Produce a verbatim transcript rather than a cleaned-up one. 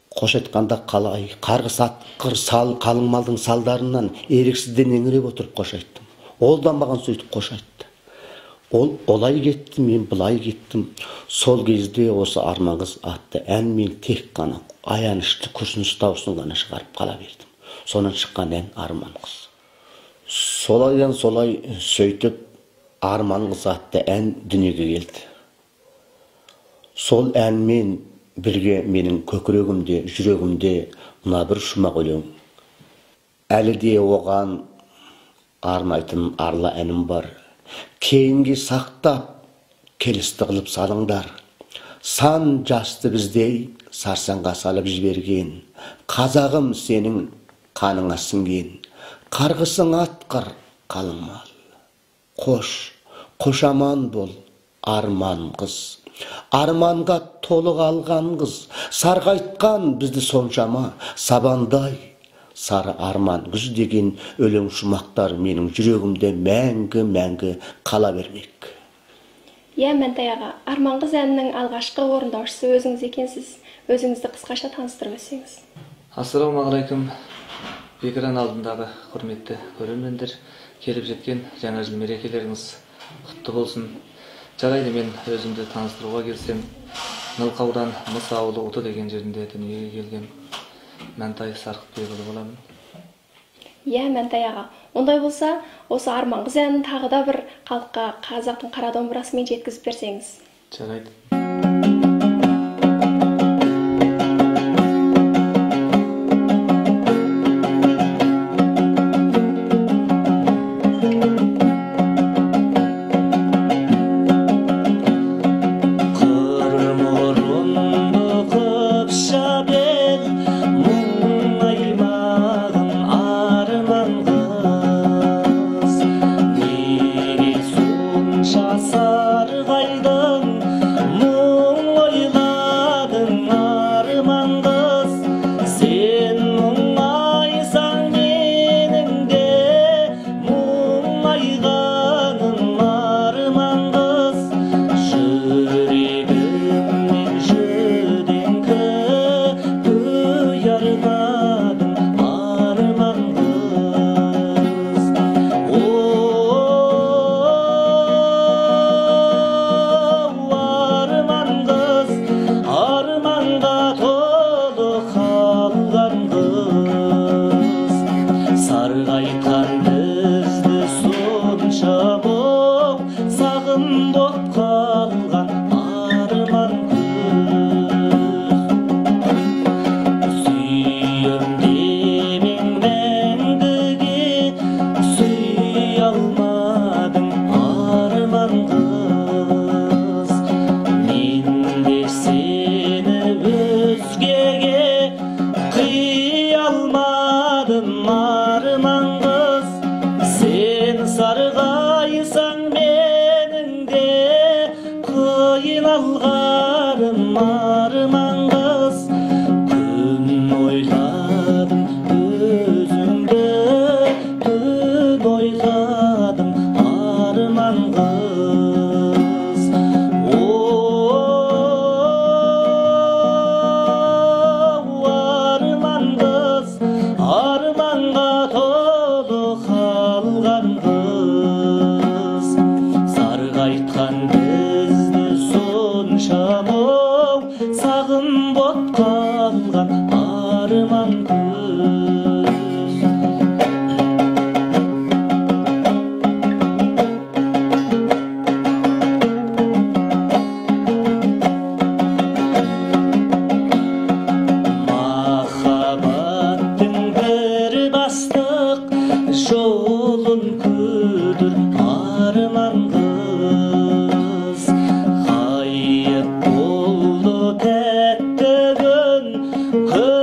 Кош айтканда калай, каргыс аткыр сал калың малдын салдарынан эрексизден эңиреп отуруп кош айттым. Ол да маған сөйтіп кош айтты. Ол олай кетті, мен былай кеттім. Сол кезде осы Арман кыз атты ән мен тек қана аянышты күрсініш дауысын ғана шығарып қала бердім. Сонан шыққан ән Арман кыз. Солайдан солай сөйтіп Арман кыз атты ән дүниеге келді. Сол әнмен бірге менің көкірегімде, жүрегімде мына бір шумақ өлең. Әлі де оған арнайтын арла әнім бар. Кейінге сақтап, келісті қылып салыңдар. Сан жасты біздей сарсаңға салып жіберген. Қазағым сенің қаныңа сіңген. Қарғысың атқыр қалың мал. Қош, қош аман бол, Арман кыз. Арманға толы қалған қыз. Сарғайтқан бізді соншама, сабандай. Сары арман күз деген өлең шумақтар менің жүрегімде мәңгі-мәңгі қала бермек. Иә, Мәнтай аға, Арман кыз әнінің алғашқы орындаушысы өзіңіз екенсіз. Өзіңізді қысқаша таныстырып өтсеңіз. Ассалаумағалейкум. Экран алдындағы құрметті көрермендер, келіп жеткен жаңа жыл мерекелеріңіз құтты болсын. Жарайды, мен өзімді таныстыруға келсем, Нылқаудан Мыс ауылы Уты деген жерінде дүниеге келген Мәнтай Сарқытбекұлы боламын. Иә, Мәнтай аға. Ондай болса, осы Арман кыз әнін тағы да бір халыққа қазақтың қара домбырасымен жеткізіп берсеңіз. Жарайды. Good.